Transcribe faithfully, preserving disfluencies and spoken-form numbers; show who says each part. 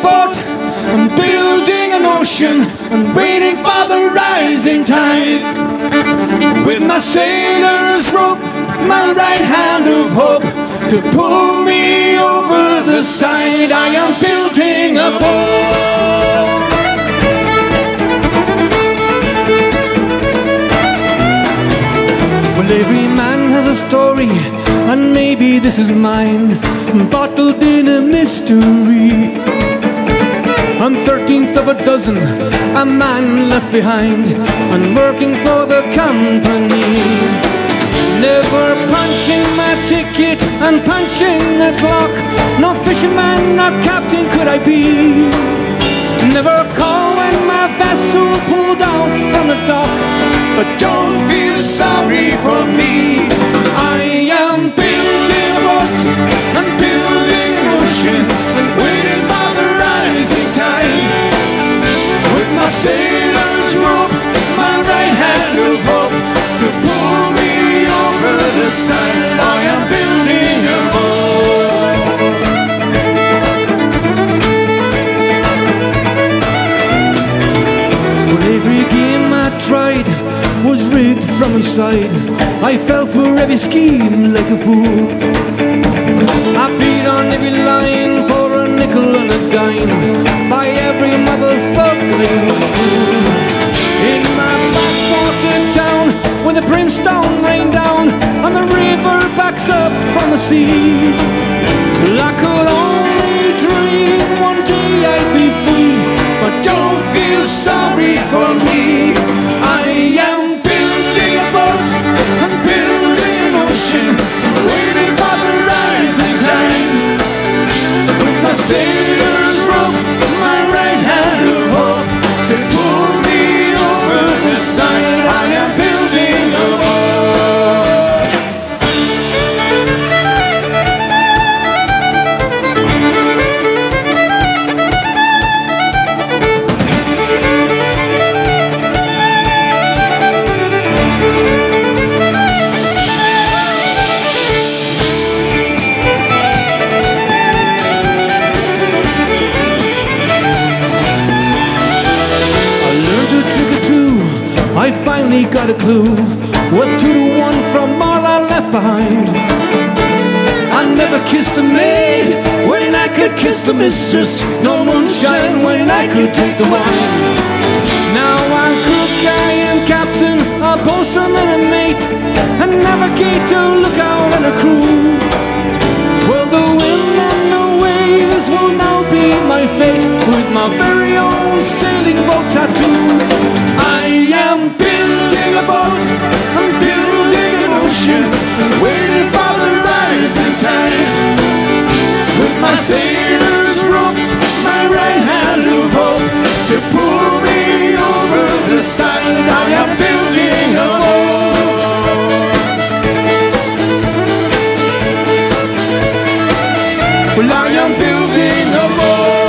Speaker 1: boat, I'm building an ocean, and waiting for the rising tide. With my sailor's rope, my right hand of hope, to pull me over the side, I am building a boat. Well, every man has a story, and maybe this is mine, bottled in a mystery. I'm thirteenth of a dozen, a man left behind, and working for the company. Never punching my ticket and punching the clock, no fisherman, no captain could I be. Never call when my vessel pulled out from the dock, but don't feel sorry for me. I am building a boat, I'm building an ocean, and waiting for the rising tide. With my sailor's rope, my right hand of hope, to pull me over the side, I am building a boat. Well, every game I tried was rigged from inside. I fell for every scheme like a fool. I beat on every line for a nickel and a dime, by every mother's thug-label school. In my backwater town, when the brimstone rained down, and the river backs up from the sea, well, I could only dream one day I'd be free, but don't feel sorry for me. I am building a boat, I'm building an ocean, waiting for the rising tide. With my sailor's rope, my right hand of hope, to pull me over the side, I am building a boat. I finally got a clue, worth two to one from all I left behind. I never kissed a maid when I could kiss the mistress, no moonshine when I could take the wine. Now I'm cook, I am captain, a bosun and a mate, a navigator, lookout and a crew. Well, the wind and the waves will now be my fate, with my very own sailing boat tattoo. I am building a boat, I'm building an ocean, waiting for the rising tide. With my sailor's rope, my right hand of hope, to pull me over the side, I am building a boat. Well, I am building a boat.